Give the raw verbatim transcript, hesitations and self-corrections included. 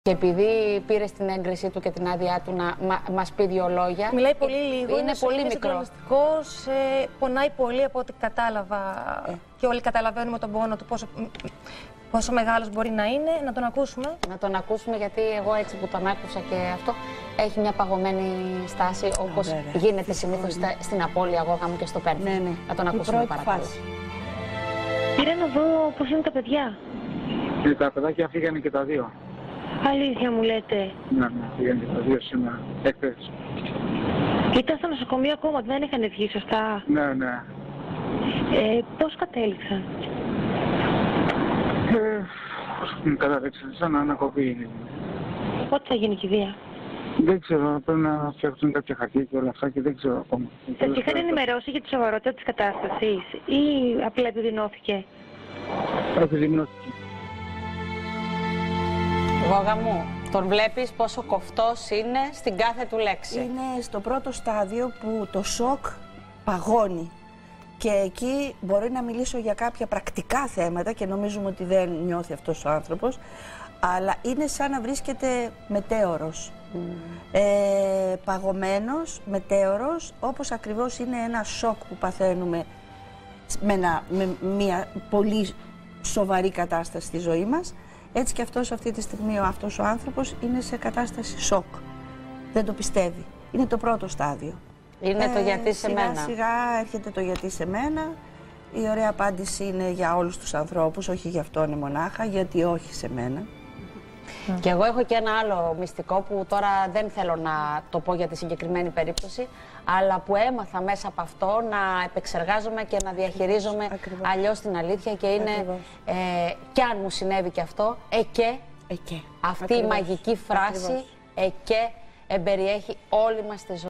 Και επειδή πήρε την έγκρισή του και την άδειά του να μα, μας πει δύο λόγια. Μιλάει πολύ λίγο, είναι, είναι πολύ μικρό. Ε, πονάει πολύ από ό,τι κατάλαβα ε. και όλοι καταλαβαίνουμε τον πόνο του πόσο, πόσο μεγάλος μπορεί να είναι. Να τον ακούσουμε. Να τον ακούσουμε, γιατί εγώ έτσι που τον άκουσα και αυτό, έχει μια παγωμένη στάση, όπως Α, γίνεται συνήθως στην απώλεια αγώγα μου και στο πέρδι. Ναι, ναι. Να τον ακούσουμε παρακαλώ. Πήρα να δω πώς είναι τα παιδιά. Και τα παιδάκια φύγανε και τα δύο. Αλήθεια μου λέτε? Ναι, ναι, φύγανε και τα δύο σήμερα, εχθές. Ήταν στο νοσοκομείο ακόμα, δεν είχαν βγει σωστά? Ναι, ναι. Ε, πώς κατέληξαν? Ε, πώς κατέληξαν, σαν ανακοπή. Πότε θα γίνει η κηδεία? Δεν ξέρω, πρέπει να φτιάξουν κάποια χαρτιά και όλα αυτά και δεν ξέρω ακόμα. Σας είχαν ενημερώσει για τη σοβαρότητα της κατάστασης ή απλά επιδεινώθηκε? Επιδεινώθηκε. Γόγα μου, τον βλέπεις πόσο κοφτός είναι στην κάθε του λέξη. Είναι στο πρώτο στάδιο που το σοκ παγώνει. Και εκεί μπορεί να μιλήσω για κάποια πρακτικά θέματα και νομίζουμε ότι δεν νιώθει αυτός ο άνθρωπος, αλλά είναι σαν να βρίσκεται μετέωρος. Mm. Ε, παγωμένος, μετέωρος, όπως ακριβώς είναι ένα σοκ που παθαίνουμε με, ένα, με μια πολύ σοβαρή κατάσταση στη ζωή μας. Έτσι και αυτός αυτή τη στιγμή ο, αυτός ο άνθρωπος είναι σε κατάσταση σοκ. Δεν το πιστεύει. Είναι το πρώτο στάδιο. Είναι ε, το γιατί σε σιγά, μένα. Σιγά σιγά έρχεται το γιατί σε μένα. Η ωραία απάντηση είναι για όλους τους ανθρώπους, όχι για αυτόν μονάχα, γιατί όχι σε μένα. Mm. Και εγώ έχω και ένα άλλο μυστικό που τώρα δεν θέλω να το πω για τη συγκεκριμένη περίπτωση, αλλά που έμαθα μέσα από αυτό να επεξεργάζομαι και να διαχειρίζομαι Ακριβώς. αλλιώς την αλήθεια, και είναι ε, κι αν μου συνέβη και αυτό, εκέ, εκέ. αυτή Ακριβώς. η μαγική φράση, εκέ, εμπεριέχει όλη μας τη ζωή.